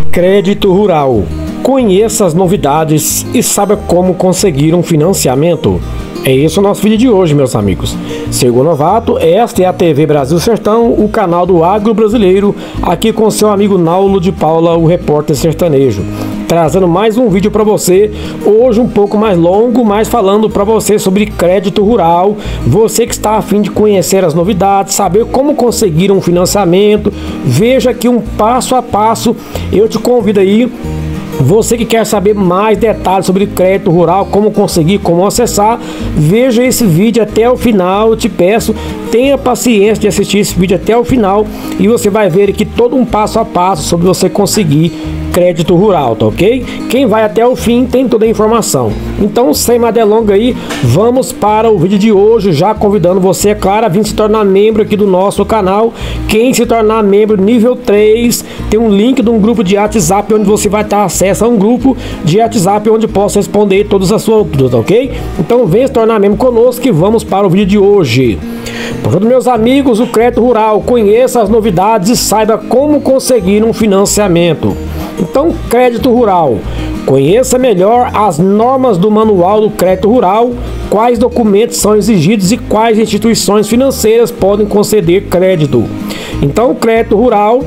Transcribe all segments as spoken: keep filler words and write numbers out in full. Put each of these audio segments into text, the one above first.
Crédito Rural. Conheça as novidades e saiba como conseguir um financiamento. É esse o nosso vídeo de hoje, meus amigos. Sigo Novato, esta é a T V Brasil Sertão, o canal do agro brasileiro, aqui com seu amigo Naulo de Paula, o repórter sertanejo, trazendo mais um vídeo para você, hoje um pouco mais longo, mas falando para você sobre crédito rural. Você que está a fim de conhecer as novidades, saber como conseguir um financiamento, veja aqui um passo a passo. Eu te convido aí, você que quer saber mais detalhes sobre crédito rural, como conseguir, como acessar, veja esse vídeo até o final. Eu te peço, tenha paciência de assistir esse vídeo até o final e você vai ver aqui todo um passo a passo sobre você conseguir crédito rural, tá ok? Quem vai até o fim tem toda a informação. Então, sem mais delongas aí, vamos para o vídeo de hoje, já convidando você, é claro, a vir se tornar membro aqui do nosso canal. Quem se tornar membro nível três, tem um link de um grupo de WhatsApp onde você vai ter acesso a um grupo de WhatsApp onde posso responder todas as suas dúvidas, ok? Então, venha se tornar membro conosco e vamos para o vídeo de hoje. Portanto, meus amigos, o crédito rural, conheça as novidades e saiba como conseguir um financiamento. Então, crédito rural. Conheça melhor as normas do Manual do Crédito Rural, quais documentos são exigidos e quais instituições financeiras podem conceder crédito. Então, o crédito rural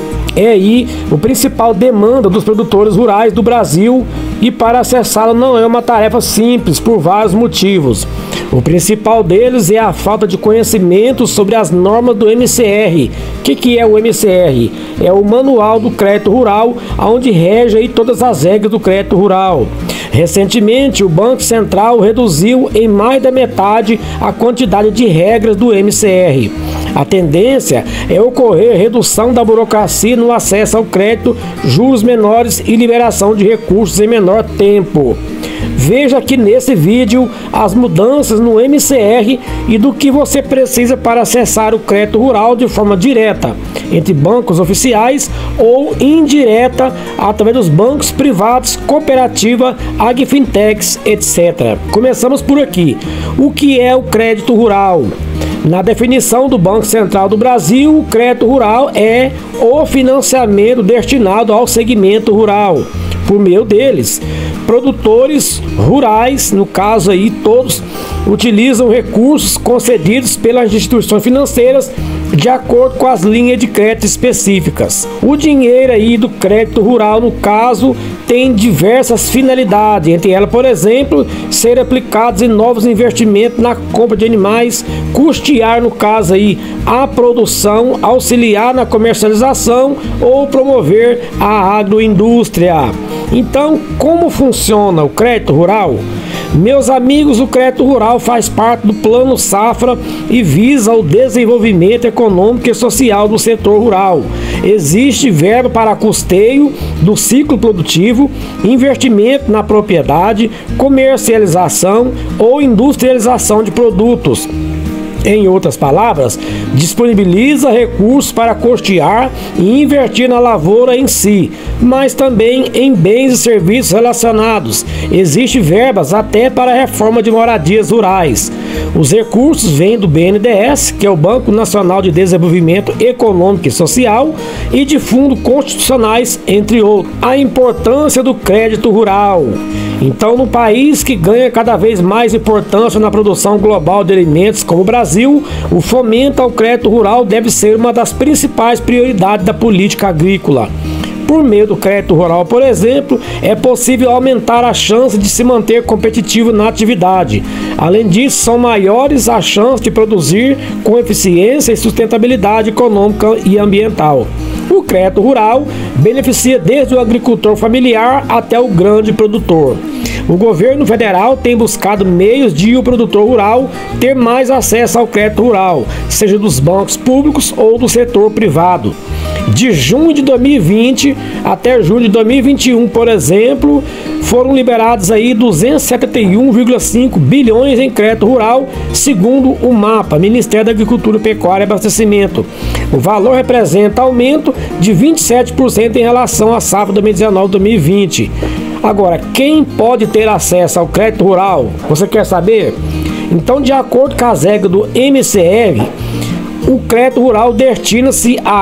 é aí o principal demanda dos produtores rurais do Brasil, e para acessá-lo não é uma tarefa simples por vários motivos. O principal deles é a falta de conhecimento sobre as normas do M C R. O que, que é o M C R? É o Manual do Crédito Rural, onde rege aí todas as regras do crédito rural. Recentemente, o Banco Central reduziu em mais da metade a quantidade de regras do M C R. A tendência é ocorrer redução da burocracia no acesso ao crédito, juros menores e liberação de recursos em menor tempo. Veja aqui nesse vídeo as mudanças no M C R e do que você precisa para acessar o crédito rural de forma direta, entre bancos oficiais ou indireta, através dos bancos privados, cooperativa, agfintechs, etcétera. Começamos por aqui. O que é o crédito rural? Na definição do Banco Central do Brasil, o crédito rural é o financiamento destinado ao segmento rural. Por meio deles, produtores rurais, no caso aí todos, utilizam recursos concedidos pelas instituições financeiras de acordo com as linhas de crédito específicas. O dinheiro aí do crédito rural, no caso, tem diversas finalidades, entre elas, por exemplo, ser aplicados em novos investimentos na compra de animais, custear, no caso aí, a produção, auxiliar na comercialização ou promover a agroindústria. Então, como funciona o crédito rural? Meus amigos, o crédito rural faz parte do Plano Safra e visa o desenvolvimento econômico e social do setor rural. Existe verba para custeio do ciclo produtivo, investimento na propriedade, comercialização ou industrialização de produtos. Em outras palavras, disponibiliza recursos para custear e investir na lavoura em si, mas também em bens e serviços relacionados. Existem verbas até para a reforma de moradias rurais. Os recursos vêm do B N D E S, que é o Banco Nacional de Desenvolvimento Econômico e Social, e de fundos constitucionais, entre outros. A importância do crédito rural. Então, no país que ganha cada vez mais importância na produção global de alimentos, como o Brasil, o fomento ao crédito rural deve ser uma das principais prioridades da política agrícola. Por meio do crédito rural, por exemplo, é possível aumentar a chance de se manter competitivo na atividade. Além disso, são maiores as chances de produzir com eficiência e sustentabilidade econômica e ambiental. O crédito rural beneficia desde o agricultor familiar até o grande produtor. O governo federal tem buscado meios de o produtor rural ter mais acesso ao crédito rural, seja dos bancos públicos ou do setor privado. De junho de dois mil e vinte até julho de dois mil e vinte e um, por exemplo, foram liberados aí duzentos e setenta e um vírgula cinco bilhões em crédito rural, segundo o MAPA, Ministério da Agricultura, Pecuária e Abastecimento. O valor representa aumento de vinte e sete por cento em relação à safra dois mil e dezenove dois mil e vinte. Agora, quem pode ter acesso ao crédito rural? Você quer saber? Então, de acordo com as regras do M C R, o crédito rural destina-se a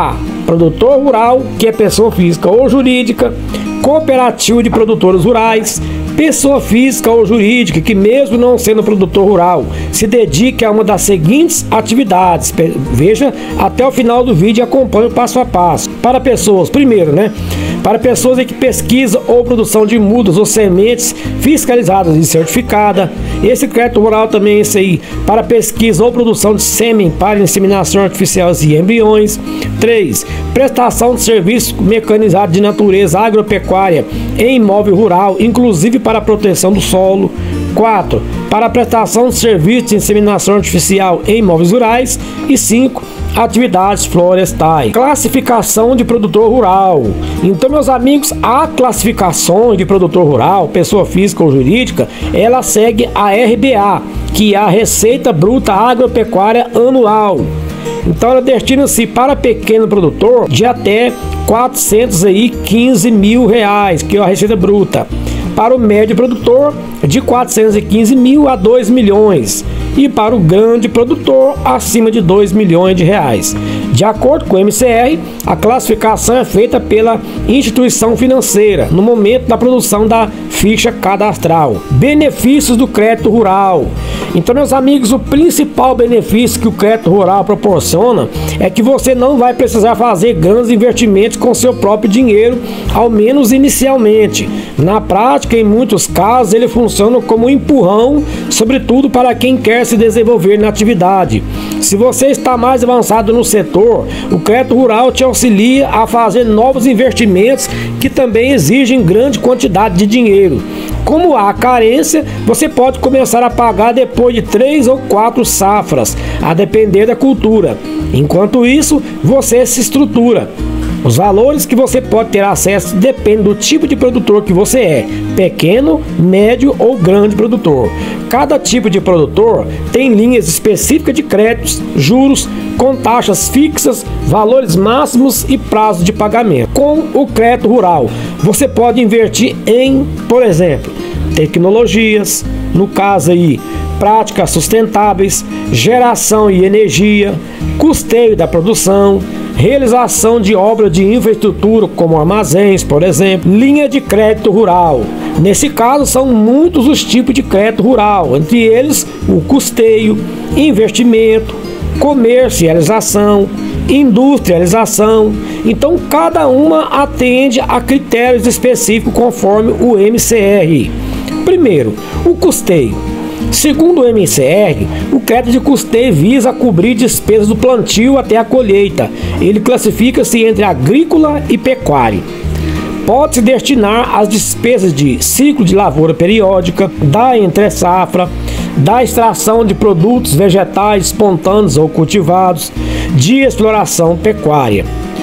produtor rural, que é pessoa física ou jurídica, cooperativa de produtores rurais, pessoa física ou jurídica que, mesmo não sendo produtor rural, se dedique a uma das seguintes atividades. Veja até o final do vídeo e acompanhe o passo a passo. Para pessoas, primeiro, né? Para pessoas em que pesquisa ou produção de mudas ou sementes fiscalizadas e certificada. Esse crédito rural também é esse aí. Para pesquisa ou produção de sêmen para inseminação artificial e embriões. três. Prestação de serviço mecanizado de natureza agropecuária em imóvel rural, inclusive para a proteção do solo. quatro. Para a prestação de serviço de inseminação artificial em imóveis rurais. E cinco. Atividades florestais. Classificação de produtor rural. Então, meus amigos, a classificação de produtor rural, pessoa física ou jurídica, ela segue a R B A, que é a Receita Bruta Agropecuária Anual. Então, ela destina-se para pequeno produtor de até quatrocentos e quinze mil reais, que é a receita bruta. Para o médio produtor, de quatrocentos e quinze mil a dois milhões. E para o grande produtor, acima de dois milhões de reais. De acordo com o M C R, a classificação é feita pela instituição financeira no momento da produção da ficha cadastral. Benefícios do crédito rural. Então, meus amigos, o principal benefício que o crédito rural proporciona é que você não vai precisar fazer grandes investimentos com seu próprio dinheiro, ao menos inicialmente. Na prática, em muitos casos, ele funciona como um empurrão, sobretudo para quem quer se desenvolver na atividade. Se você está mais avançado no setor, o crédito rural te auxilia a fazer novos investimentos que também exigem grande quantidade de dinheiro. Como há carência, você pode começar a pagar depois de três ou quatro safras, a depender da cultura. Enquanto isso, você se estrutura. Os valores que você pode ter acesso dependem do tipo de produtor que você é, pequeno, médio ou grande produtor. Cada tipo de produtor tem linhas específicas de créditos, juros, com taxas fixas, valores máximos e prazo de pagamento. Com o crédito rural, você pode investir em, por exemplo, tecnologias, no caso aí, práticas sustentáveis, geração e energia, custeio da produção, realização de obras de infraestrutura como armazéns, por exemplo, linha de crédito rural. Nesse caso, são muitos os tipos de crédito rural, entre eles o custeio, investimento, comercialização, industrialização. Então, cada uma atende a critérios específicos conforme o M C R. Primeiro, o custeio. Segundo o M C R, o crédito de custeio visa cobrir despesas do plantio até a colheita. Ele classifica-se entre agrícola e pecuário. Pode-se destinar às despesas de ciclo de lavoura periódica, da entre-safra, da extração de produtos vegetais espontâneos ou cultivados, de exploração pecuária.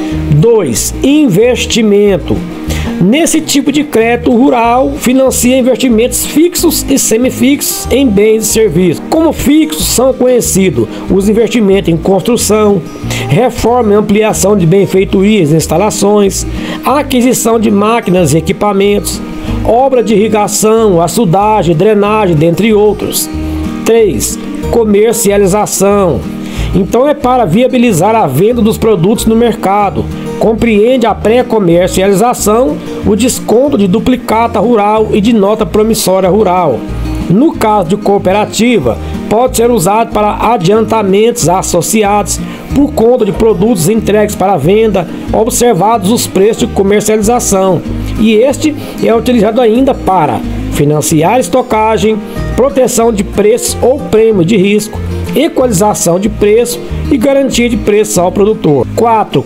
dois. Investimento. Nesse tipo de crédito rural, financia investimentos fixos e semifixos em bens e serviços. Como fixos são conhecidos os investimentos em construção, reforma e ampliação de benfeitorias e instalações, aquisição de máquinas e equipamentos, obra de irrigação, açudagem, drenagem, dentre outros. três. Comercialização. Então é para viabilizar a venda dos produtos no mercado. Compreende a pré-comercialização, o desconto de duplicata rural e de nota promissória rural. No caso de cooperativa, pode ser usado para adiantamentos associados por conta de produtos entregues para venda, observados os preços de comercialização. E este é utilizado ainda para financiar estocagem, proteção de preços ou prêmio de risco, equalização de preço e garantia de preço ao produtor. quatro.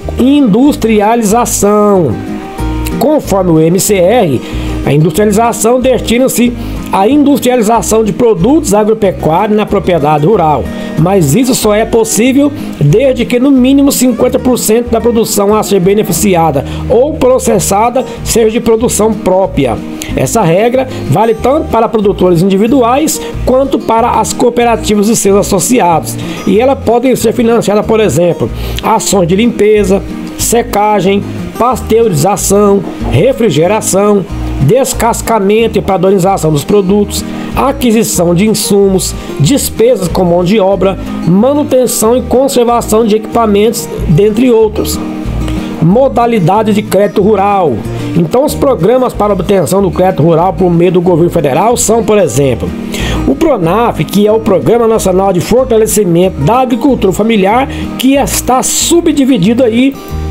Industrialização. Conforme o M C R, a industrialização destina-se à industrialização de produtos agropecuários na propriedade rural, mas isso só é possível desde que no mínimo cinquenta por cento da produção a ser beneficiada ou processada seja de produção própria. Essa regra vale tanto para produtores individuais quanto para as cooperativas e seus associados, e elas podem ser financiadas, por exemplo, ações de limpeza, secagem, pasteurização, refrigeração, descascamento e padronização dos produtos, aquisição de insumos, despesas com mão de obra, manutenção e conservação de equipamentos, dentre outros. modalidade de crédito rural. Então, os programas para obtenção do crédito rural por meio do governo federal são, por exemplo, o PRONAF, que é o Programa Nacional de Fortalecimento da Agricultura Familiar, que está subdividido aí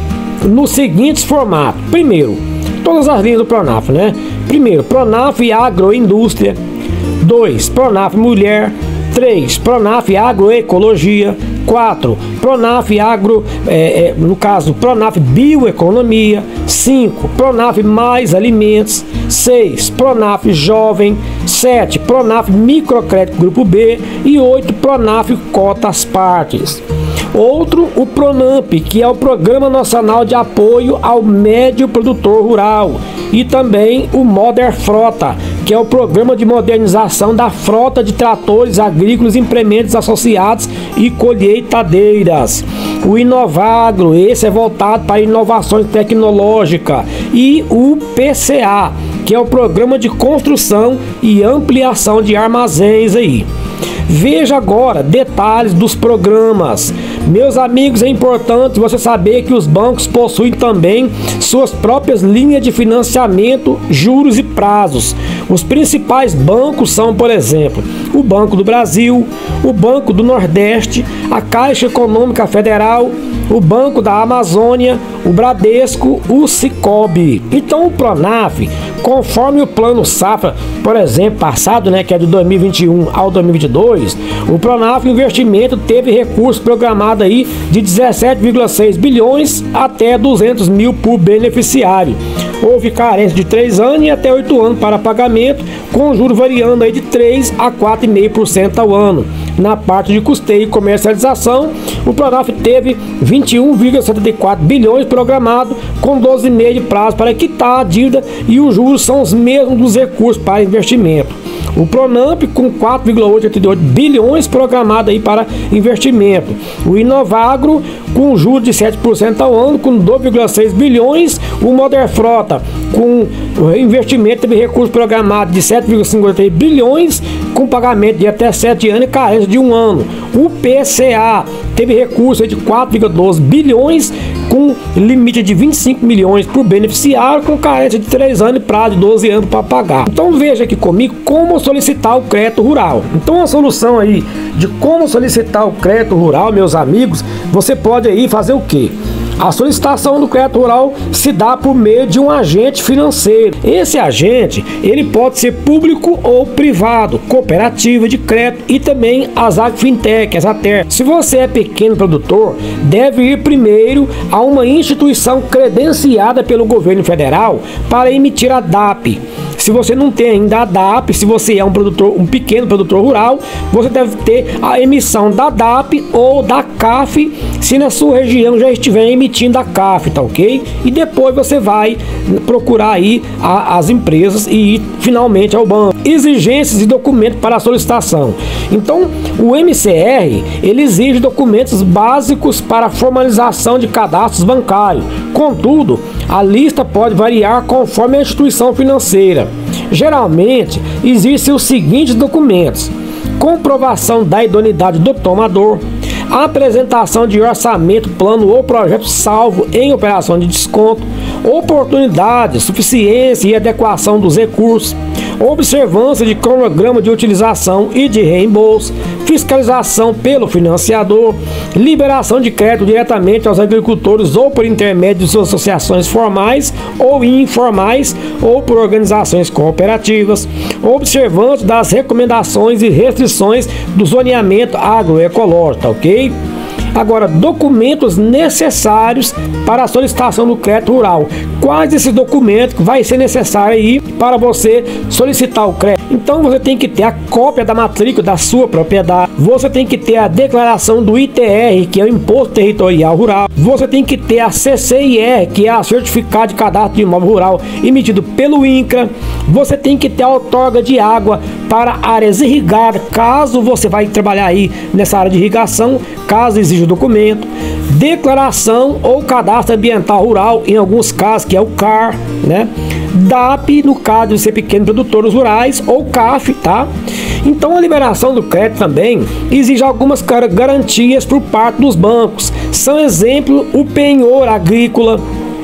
nos seguintes formatos. Primeiro, todas as linhas do PRONAF, né? Primeiro, PRONAF Agroindústria. dois, PRONAF Mulher. três, PRONAF Agroecologia. quatro, PRONAF Agro, é, é, no caso, PRONAF Bioeconomia. cinco, PRONAF Mais Alimentos. seis, PRONAF Jovem. sete, PRONAF Microcrédito Grupo B. E oito, PRONAF Cotas Partes. Outro, o PRONAMP, que é o Programa Nacional de Apoio ao Médio Produtor Rural. E também o Moderfrota, que é o Programa de Modernização da Frota de Tratores Agrícolas e Implementos Associados e Colheitadeiras. O Inovagro, esse é voltado para inovações tecnológicas. E o P C A, que é o Programa de Construção e Ampliação de Armazéns aí. Veja agora detalhes dos programas. Meus amigos, é importante você saber que os bancos possuem também suas próprias linhas de financiamento, juros e prazos. Os principais bancos são, por exemplo, o Banco do Brasil, o Banco do Nordeste, a Caixa Econômica Federal, o Banco da Amazônia, o Bradesco, o Sicob. Então o PRONAF, conforme o Plano Safra, por exemplo, passado, né, que é de dois mil e vinte e um ao dois mil e vinte e dois, o PRONAF Investimento teve recurso programado aí de dezessete vírgula seis bilhões até duzentos mil por beneficiário. Houve carência de três anos e até oito anos para pagamento, com juros variando aí de três a quatro vírgula cinco por cento ao ano. Na parte de custeio e comercialização, o PRONAF teve vinte e um vírgula setenta e quatro bilhões programado, com doze meses de prazo para quitar a dívida, e os juros são os mesmos dos recursos para investimento. O PRONAMP com quatro vírgula oitenta e oito bilhões programado aí para investimento. O Inovagro com juros de sete por cento ao ano, com dois vírgula seis bilhões. O Moderfrota com investimento teve recurso programado de sete vírgula cinquenta e três bilhões, com pagamento de até sete anos e carência de um ano. O P C A teve recurso de quatro vírgula doze bilhões, com limite de vinte e cinco milhões por beneficiário, com carência de três anos e prazo de doze anos para pagar. Então veja aqui comigo como solicitar o crédito rural. Então a solução aí de como solicitar o crédito rural, meus amigos, você pode aí fazer o quê? A solicitação do crédito rural se dá por meio de um agente financeiro. Esse agente, ele pode ser público ou privado, cooperativa de crédito e também as agrofintech, as ATER. Se você é pequeno produtor, deve ir primeiro a uma instituição credenciada pelo governo federal para emitir a D A P. Se você não tem ainda a D A P, se você é um produtor, um pequeno produtor rural, você deve ter a emissão da D A P ou da C A F, se na sua região já estiver emitindo a C A F, tá ok? E depois você vai procurar aí a, as empresas e ir finalmente ao banco. Exigências e documentos para a solicitação. Então, o M C R, ele exige documentos básicos para a formalização de cadastros bancários. Contudo, a lista pode variar conforme a instituição financeira. Geralmente, existem os seguintes documentos: comprovação da idoneidade do tomador, apresentação de orçamento, plano ou projeto salvo em operação de desconto, oportunidade, suficiência e adequação dos recursos, observância de cronograma de utilização e de reembolso, fiscalização pelo financiador, liberação de crédito diretamente aos agricultores ou por intermédio de suas associações formais ou informais ou por organizações cooperativas, observância das recomendações e restrições do zoneamento agroecológico, ok? Agora, documentos necessários para a solicitação do crédito rural. Quais esses documentos que vai ser necessário aí para você solicitar o crédito? Então você tem que ter a cópia da matrícula da sua propriedade, você tem que ter a declaração do I T R, que é o Imposto Territorial Rural, você tem que ter a C C I R, que é a Certificado de Cadastro de Imóvel Rural emitido pelo INCRA, você tem que ter a outorga de água para áreas irrigadas, caso você vai trabalhar aí nessa área de irrigação, caso exija o documento, declaração ou cadastro ambiental rural, em alguns casos, que é o C A R, né? D A P, no caso de ser pequenos produtores rurais, ou C A F, tá? Então a liberação do crédito também exige algumas garantias por parte dos bancos. São exemplo o penhor agrícola,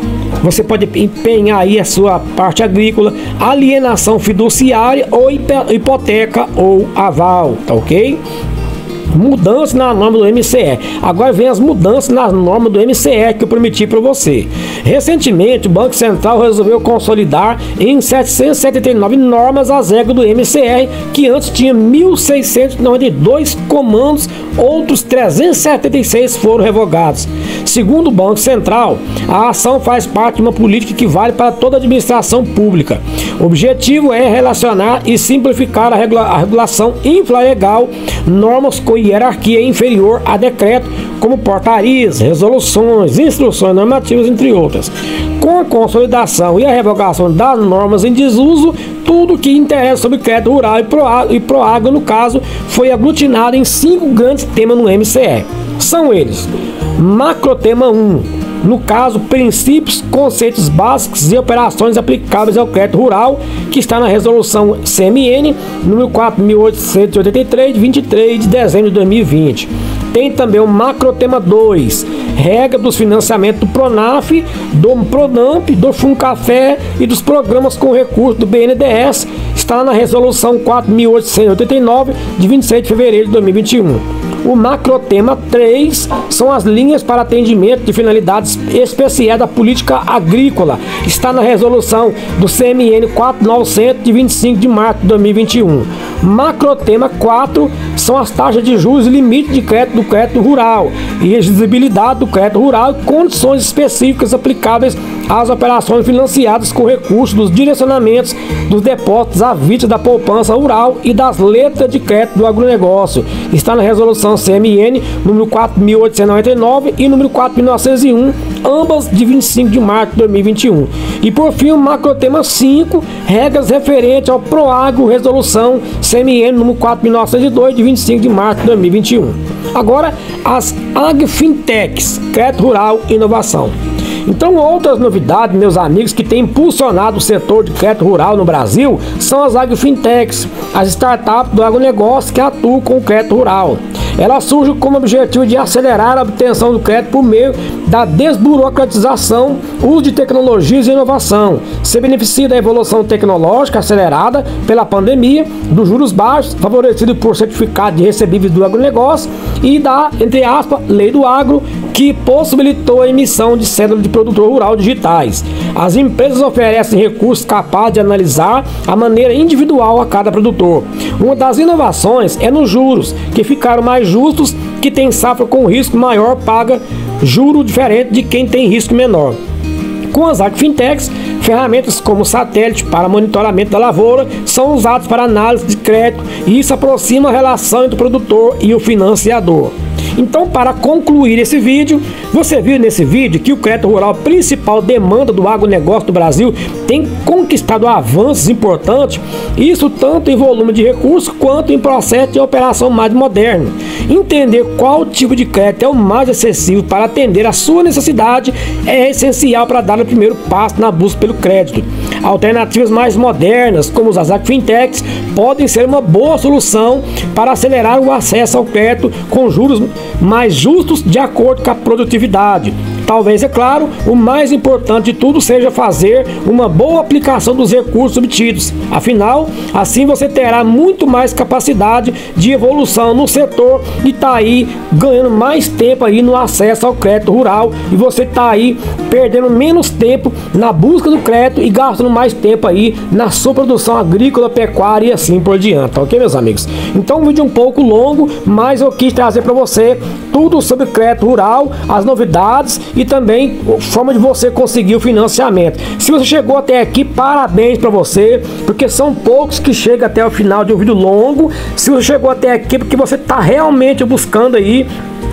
você pode empenhar aí a sua parte agrícola, alienação fiduciária ou hipoteca ou aval, tá ok? Mudanças na norma do M C E. Agora vem as mudanças na norma do M C E que eu prometi para você. Recentemente, o Banco Central resolveu consolidar em setecentos e setenta e nove normas as regras do M C R, que antes tinha mil seiscentos e noventa e dois comandos, outros trezentos e setenta e seis foram revogados. Segundo o Banco Central, a ação faz parte de uma política que vale para toda a administração pública. O objetivo é relacionar e simplificar a, regula a regulação infralegal, normas com hierarquia inferior a decreto, como portarias, resoluções, instruções normativas, entre outras. Com a consolidação e a revogação das normas em desuso, tudo que interessa sobre crédito rural e Proagro, e Proagro, no caso, foi aglutinado em cinco grandes temas no M C E. São eles: Macrotema um, no caso, princípios, conceitos básicos e operações aplicáveis ao crédito rural, que está na resolução C M N número quatro mil oitocentos e oitenta e três, de vinte e três de dezembro de dois mil e vinte. Tem também o Macrotema dois, regra dos financiamentos do Pronaf, do Pronamp, do Funcafé e dos programas com recurso do B N D E S, está na resolução quatro mil oitocentos e oitenta e nove, de vinte e seis de fevereiro de dois mil e vinte e um. O Macrotema três são as linhas para atendimento de finalidades especiais da política agrícola. Está na resolução do C M N quatro mil novecentos, de vinte e cinco de março de dois mil e vinte e um. Macrotema quatro são as taxas de juros e limite de crédito do crédito rural, e exigibilidade do crédito rural e condições específicas aplicáveis às operações financiadas com recursos dos direcionamentos dos depósitos à vista da poupança rural e das letras de crédito do agronegócio. Está na resolução C M N número quatro mil oitocentos e noventa e nove e número quatro mil novecentos e um, ambas de vinte e cinco de março de dois mil e vinte e um. E por fim, o Macrotema cinco, regras referentes ao Proagro, resolução C M N número quatro mil novecentos e dois, de vinte e cinco de março de dois mil e vinte e um. Agora, as AgFintechs, crédito rural e inovação. Então, outras novidades, meus amigos, que têm impulsionado o setor de crédito rural no Brasil são as AgFintechs, as startups do agronegócio que atuam com o crédito rural. Ela surge como objetivo de acelerar a obtenção do crédito por meio da desburocratização, uso de tecnologias e inovação. Se beneficia da evolução tecnológica acelerada pela pandemia, dos juros baixos, favorecido por certificado de recebíveis do agronegócio e da, entre aspas, lei do agro, que possibilitou a emissão de cédulas de produtor rural digitais. As empresas oferecem recursos capazes de analisar a maneira individual a cada produtor. Uma das inovações é nos juros, que ficaram mais justos. Que tem safra com risco maior paga juro diferente de quem tem risco menor. Com as AgFintechs, ferramentas como satélite para monitoramento da lavoura são usadas para análise de crédito, e isso aproxima a relação entre o produtor e o financiador. Então, para concluir esse vídeo, você viu nesse vídeo que o crédito rural, principal demanda do agronegócio do Brasil, tem conquistado avanços importantes, isso tanto em volume de recursos quanto em processo de operação mais moderno. Entender qual tipo de crédito é o mais acessível para atender a sua necessidade é essencial para dar o primeiro passo na busca pelo crédito. Alternativas mais modernas, como as AgFintechs, podem ser uma boa solução para acelerar o acesso ao crédito com juros mais justos de acordo com a produtividade. Talvez, é claro, o mais importante de tudo seja fazer uma boa aplicação dos recursos obtidos. Afinal, assim você terá muito mais capacidade de evolução no setor e tá aí ganhando mais tempo aí no acesso ao crédito rural, e você tá aí perdendo menos tempo na busca do crédito e gastando mais tempo aí na sua produção agrícola, pecuária e assim por diante, ok, meus amigos? Então, um vídeo um pouco longo, mas eu quis trazer para você tudo sobre crédito rural, as novidades e também a forma de você conseguir o financiamento. Se você chegou até aqui, parabéns para você, porque são poucos que chegam até o final de um vídeo longo. Se você chegou até aqui, porque você está realmente buscando aí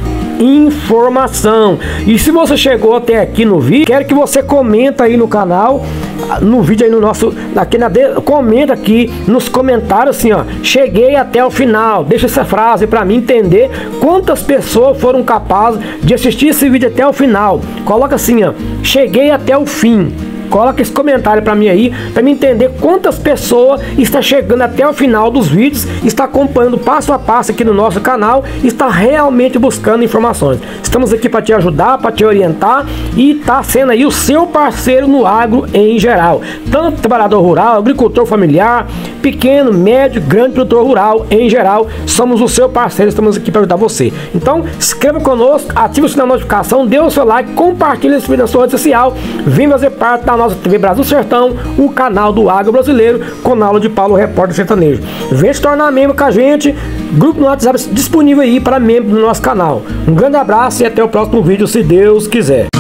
informação. E se você chegou até aqui no vídeo, quero que você comenta aí no canal, no vídeo aí no nosso, aqui na de, comenta aqui nos comentários assim, ó, cheguei até o final. Deixa essa frase para mim entender quantas pessoas foram capazes de assistir esse vídeo até o final. Coloca assim, ó, cheguei até o fim. coloca esse comentário para mim aí, para me entender quantas pessoas está chegando até o final dos vídeos, está acompanhando passo a passo aqui no nosso canal, está realmente buscando informações. Estamos aqui para te ajudar, para te orientar e tá sendo aí o seu parceiro no agro em geral. Tanto trabalhador rural, agricultor familiar, pequeno, médio, grande produtor rural em geral, somos o seu parceiro, estamos aqui para ajudar você. Então, inscreva conosco, ative o sininho da notificação, dê o seu like, compartilhe esse vídeo na sua rede social, vem fazer parte da nossa T V Brasil Sertão, o canal do agro brasileiro, com aula de Paulo, repórter sertanejo. Vem se tornar membro com a gente, grupo no WhatsApp disponível aí para membro do nosso canal. Um grande abraço e até o próximo vídeo, se Deus quiser.